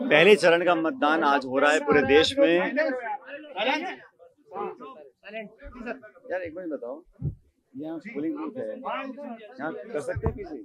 पहले चरण का मतदान आज हो रहा है पूरे देश में। यार एक मिनट बताओ, यहाँ पोलिंग बूथ है, यहाँ कर सकते हैं किसी?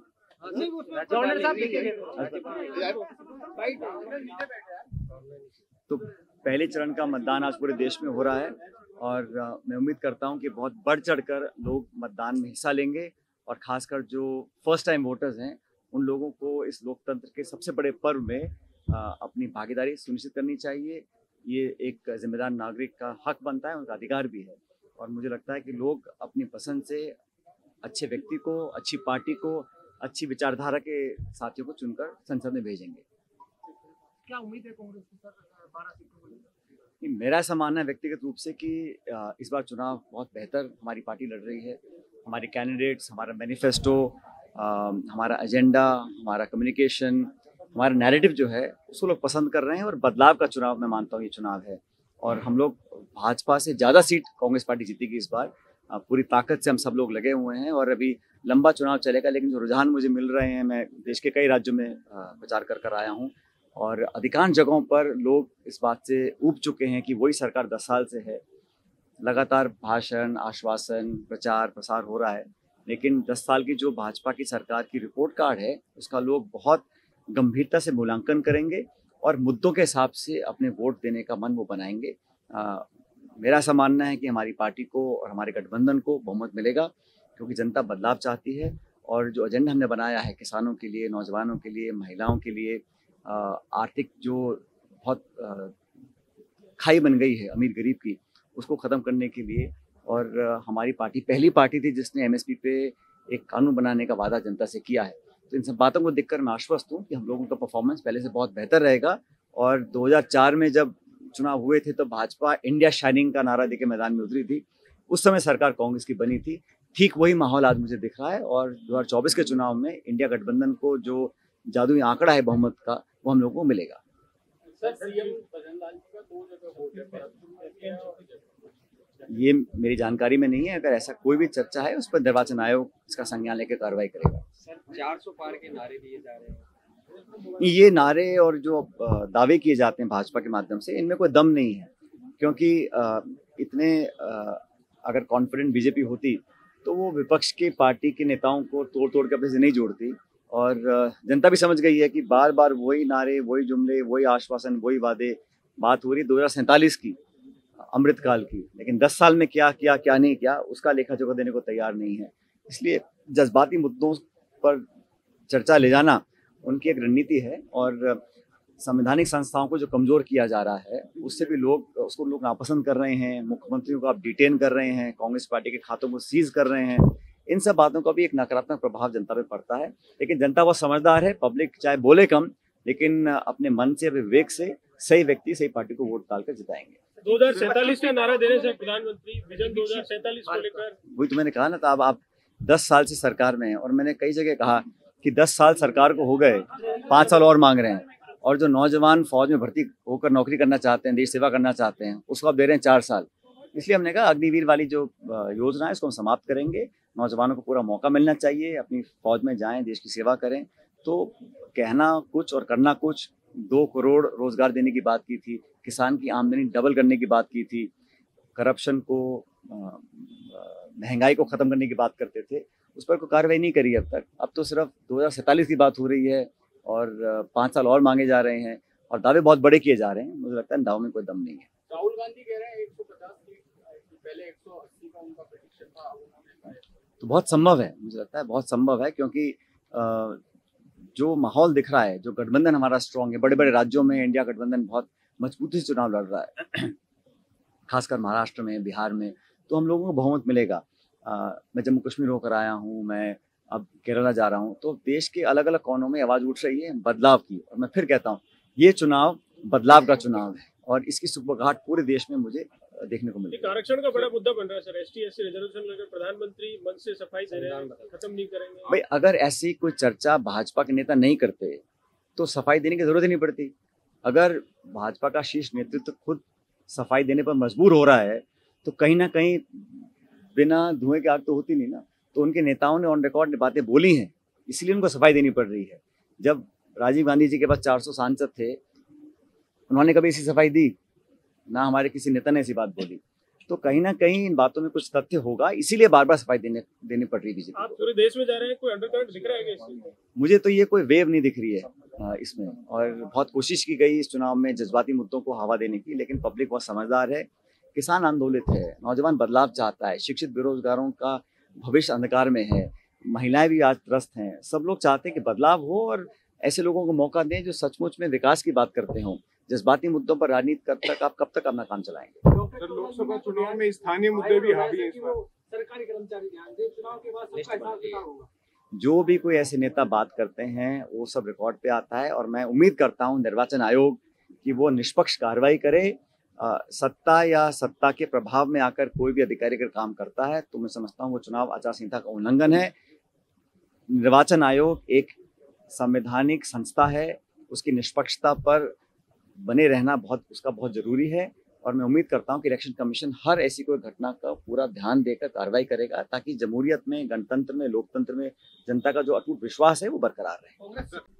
तो पहले चरण का मतदान आज पूरे देश में हो रहा है और मैं उम्मीद करता हूँ कि बहुत बढ़ चढ़कर लोग मतदान में हिस्सा लेंगे और खासकर जो फर्स्ट टाइम वोटर्स हैं उन लोगों को इस लोकतंत्र के सबसे बड़े पर्व में अपनी भागीदारी सुनिश्चित करनी चाहिए। ये एक जिम्मेदार नागरिक का हक बनता है, उनका अधिकार भी है और मुझे लगता है कि लोग अपनी पसंद से अच्छे व्यक्ति को, अच्छी पार्टी को, अच्छी विचारधारा के साथियों को चुनकर संसद में भेजेंगे। क्या उम्मीद है कांग्रेस की सर 12 सीटों को लेकर? मेरा ऐसा मानना है व्यक्तिगत रूप से कि इस बार चुनाव बहुत बेहतर हमारी पार्टी लड़ रही है। हमारे कैंडिडेट्स, हमारा मैनिफेस्टो, हमारा एजेंडा, हमारा कम्युनिकेशन, हमारा नैरेटिव जो है उसको लोग पसंद कर रहे हैं और बदलाव का चुनाव मैं मानता हूँ ये चुनाव है। और हम लोग भाजपा से ज़्यादा सीट कांग्रेस पार्टी जीतेगी इस बार। पूरी ताकत से हम सब लोग लगे हुए हैं और अभी लंबा चुनाव चलेगा, लेकिन जो रुझान मुझे मिल रहे हैं, मैं देश के कई राज्यों में प्रचार कर आया हूँ और अधिकांश जगहों पर लोग इस बात से ऊब चुके हैं कि वही सरकार 10 साल से है। लगातार भाषण, आश्वासन, प्रचार प्रसार हो रहा है, लेकिन 10 साल की जो भाजपा की सरकार की रिपोर्ट कार्ड है उसका लोग बहुत गंभीरता से मूल्यांकन करेंगे और मुद्दों के हिसाब से अपने वोट देने का मन वो बनाएंगे। मेरा ऐसा मानना है कि हमारी पार्टी को और हमारे गठबंधन को बहुमत मिलेगा क्योंकि जनता बदलाव चाहती है और जो एजेंडा हमने बनाया है किसानों के लिए, नौजवानों के लिए, महिलाओं के लिए, आर्थिक जो बहुत खाई बन गई है अमीर गरीब की, उसको ख़त्म करने के लिए। और हमारी पार्टी पहली पार्टी थी जिसने एमएसपी पे एक कानून बनाने का वादा जनता से किया है। तो इन सब बातों को देखकर मैं आश्वस्त हूँ कि हम लोगों का परफॉर्मेंस पहले से बहुत बेहतर रहेगा। और 2004 में जब चुनाव हुए थे तो भाजपा इंडिया शाइनिंग का नारा देके मैदान में उतरी थी, उस समय सरकार कांग्रेस की बनी थी। ठीक वही माहौल आज मुझे दिख रहा है और 2024 के चुनाव में इंडिया गठबंधन को जो जादुई आंकड़ा है बहुमत का वो हम लोगों को मिलेगा। ये मेरी जानकारी में नहीं है, अगर ऐसा कोई भी चर्चा है उस पर निर्वाचन आयोग इसका संज्ञान लेकर कार्रवाई करेगा। सर 400 पार के नारे दिए जा रहे हैं, ये नारे और जो दावे किए जाते हैं भाजपा के माध्यम से, इनमें कोई दम नहीं है क्योंकि इतने अगर कॉन्फिडेंट बीजेपी होती तो वो विपक्ष की पार्टी के नेताओं को तोड़ तोड़ के अपने से नहीं जोड़ती। और जनता भी समझ गई है कि बार बार वही नारे, वही जुमले, वही आश्वासन, वही वादे। बात हो रही 2047 की, अमृतकाल की, लेकिन 10 साल में क्या किया क्या नहीं किया उसका लेखा जोखा देने को तैयार नहीं है। इसलिए जज्बाती मुद्दों पर चर्चा ले जाना उनकी एक रणनीति है और संवैधानिक संस्थाओं को जो कमज़ोर किया जा रहा है उससे भी उसको लोग नापसंद कर रहे हैं। मुख्यमंत्रियों को आप डिटेन कर रहे हैं, कांग्रेस पार्टी के खातों को सीज कर रहे हैं। इन सब बातों का भी एक नकारात्मक प्रभाव जनता पे पड़ता है, लेकिन जनता बहुत समझदार है। पब्लिक चाहे बोले कम, लेकिन अपने मन से, विवेक से सही व्यक्ति, सही पार्टी को वोट डालकर जिताएंगे। 2047 का नारा देने से प्रधानमंत्री विजन 2047 को लेकर, वही तो मैंने कहा ना, तो अब आप 10 साल से सरकार में हैं और मैंने कई जगह कहा कि 10 साल सरकार को हो गए, 5 साल और मांग रहे हैं। और जो नौजवान फौज में भर्ती होकर नौकरी करना चाहते हैं, देश सेवा करना चाहते हैं, उसको आप दे रहे हैं 4 साल। इसलिए हमने कहा अग्निवीर वाली जो योजना है इसको हम समाप्त करेंगे। नौजवानों को पूरा मौका मिलना चाहिए, अपनी फौज में जाएं, देश की सेवा करें। तो कहना कुछ और करना कुछ। 2 करोड़ रोजगार देने की बात की थी, किसान की आमदनी डबल करने की बात की थी, करप्शन को, महंगाई को ख़त्म करने की बात करते थे, उस पर कोई कार्रवाई नहीं करी अब तक। अब तो सिर्फ 2047 की बात हो रही है और 5 साल और मांगे जा रहे हैं और दावे बहुत बड़े किए जा रहे हैं। मुझे लगता है दावों में कोई दम नहीं है। राहुल गांधी कह रहे हैं 150 सीट, पहले 180 का उनका प्रेडिक्शन था, तो बहुत संभव है, मुझे लगता है बहुत संभव है क्योंकि जो माहौल दिख रहा है, जो गठबंधन हमारा स्ट्रांग है, बड़े बड़े राज्यों में इंडिया गठबंधन बहुत मजबूती से चुनाव लड़ रहा है खासकर महाराष्ट्र में, बिहार में, तो हम लोगों को बहुमत मिलेगा। मैं जम्मू कश्मीर होकर आया हूँ, मैं अब केरला जा रहा हूँ, तो देश के अलग अलग कोनों में आवाज़ उठ रही है बदलाव की। और मैं फिर कहता हूँ ये चुनाव बदलाव का चुनाव है और इसकी सुबगाहट पूरे देश में मुझे देखने को मिली। आरक्षण का बड़ा मुद्दा बन रहा है सर, ST/SC रिजर्वेशन लेकर प्रधानमंत्री मन से सफाई दे रहे हैं, खत्म नहीं करेंगे। भाई अगर ऐसी कोई चर्चा भाजपा के नेता नहीं करते तो सफाई देने की जरूरत ही नहीं पड़ती। अगर भाजपा का शीर्ष नेतृत्व खुद सफाई देने पर मजबूर हो रहा है तो कहीं ना कहीं बिना धुएं की आग तो होती नहीं ना। तो उनके नेताओं ने ऑन रिकॉर्ड बातें बोली हैं, इसलिए उनको सफाई देनी पड़ रही है। जब राजीव गांधी जी के पास 400 सांसद थे उन्होंने कभी ऐसी सफाई दी? ना हमारे किसी नेता ने ऐसी बात बोली। तो कहीं ना कहीं इन बातों में कुछ तथ्य होगा, इसीलिए बार बार सफाई देनी पड़ रही है बीजेपी। आप पूरे देश में जा रहे हैं, कोई अंडरकरंट दिख रहा है क्या इसमें? मुझे तो ये कोई वेव नहीं दिख रही है इसमें, और बहुत कोशिश की गई इस चुनाव में जज्बाती मुद्दों को हवा देने की, लेकिन पब्लिक बहुत समझदार है, किसान आंदोलित है, नौजवान बदलाव चाहता है, शिक्षित बेरोजगारों का भविष्य अंधकार में है, महिलाएं भी आज त्रस्त हैं। सब लोग चाहते हैं कि बदलाव हो और ऐसे लोगों को मौका दें जो सचमुच में विकास की बात करते हों। जज्बाती मुद्दों पर राजनीति कब तक अपना काम चलाएंगे? सर, लोकसभा चुनाव में स्थानीय मुद्दे भी हावी हैं इस बार। सरकारी कर्मचारी ध्यान दें, चुनाव के बाद सबका हिसाब किताब होगा। जो भी कोई ऐसे नेता बात करते हैं वो सब रिकॉर्ड पे आता है, और मैं उम्मीद करता हूं निर्वाचन आयोग कि वो निष्पक्ष कार्रवाई करे। सत्ता या सत्ता के प्रभाव में आकर कोई भी अधिकारी अगर काम करता है तो मैं समझता हूं वो चुनाव आचार संहिता का उल्लंघन है। निर्वाचन आयोग एक संवैधानिक संस्था है, उसकी निष्पक्षता पर बने रहना उसका बहुत जरूरी है, और मैं उम्मीद करता हूं कि इलेक्शन कमीशन हर ऐसी कोई घटना का पूरा ध्यान देकर कार्रवाई करेगा, ताकि जमहूरियत में, गणतंत्र में, लोकतंत्र में जनता का जो अटूट विश्वास है वो बरकरार रहे।